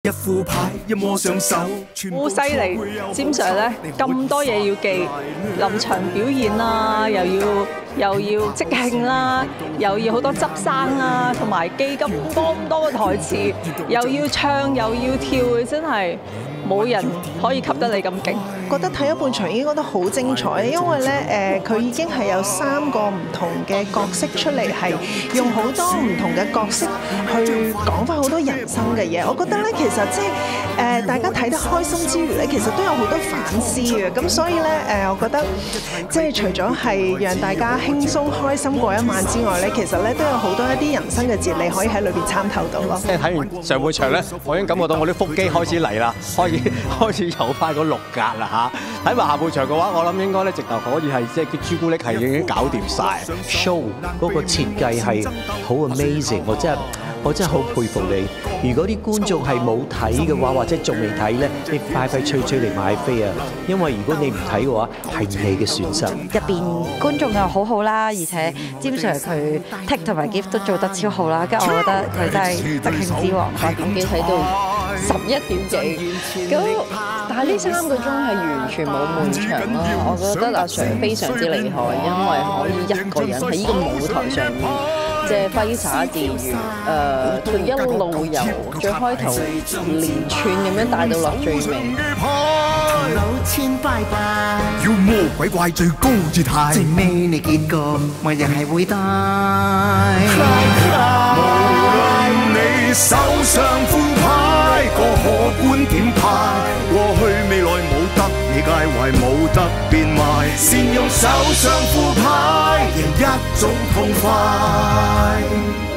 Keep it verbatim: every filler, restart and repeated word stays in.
一副牌一摸上手， 好犀利，詹 Sir 咧咁多嘢要記，臨場表演啦，又要又要即興啦，又要好多執生啦，同埋記咁多咁多嘅台詞，又要唱又要跳，真係冇人可以及得你咁勁。 覺得睇咗半場已經覺得好精彩，因為咧誒佢已經係有三個唔同嘅角色出嚟，係用好多唔同嘅角色去講翻好多人生嘅嘢。我覺得咧其實即係誒大家睇得開心之餘咧，其實都有好多反思嘅。咁所以咧誒，我覺得即係除咗係讓大家輕鬆開心過一晚之外咧，其實咧都有好多一啲人生嘅哲理可以喺裏邊參透到咯。 即係睇完上半場咧，我已經感覺到我啲腹肌開始嚟啦，開始開始有翻嗰六格啦嚇。睇埋下半場嘅話，我諗應該咧直頭可以係即係叫朱古力係已經搞掂晒。 show 嗰個設計係好 amazing， 我真係我真係好佩服你。如果啲觀眾係冇睇嘅話，或者仲未睇咧，你快快脆脆嚟買飛啊！因為如果你唔睇嘅話，係你嘅損失。 入邊觀眾又好好啦，而且詹 Sir 佢 take 同埋 give 都做得超好啦，跟住我覺得佢真係即興之王。 八點幾睇到十一點幾，咁但係呢三個鐘係完全冇悶場咯。我覺得阿 Sir 非常之厲害，因為可以一個人喺呢個舞台上面，即係揮灑自如。誒，佢一路由最開頭連串咁樣帶到落最尾。 妖魔鬼怪最高姿態， 最尾你結局冇人係會帶。 無論你手上副牌，個可觀點派，過去未來冇得你介懷，冇得變賣，善用手上副牌，贏一種痛快。